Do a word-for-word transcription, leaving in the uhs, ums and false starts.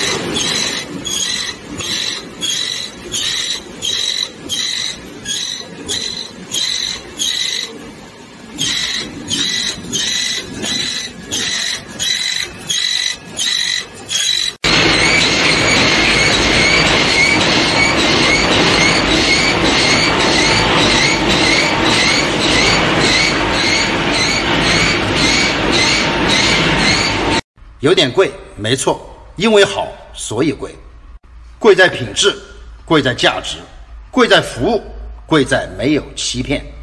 有点贵，没错，因为好，所以贵。贵在品质，贵在价值，贵在服务，贵在没有欺骗。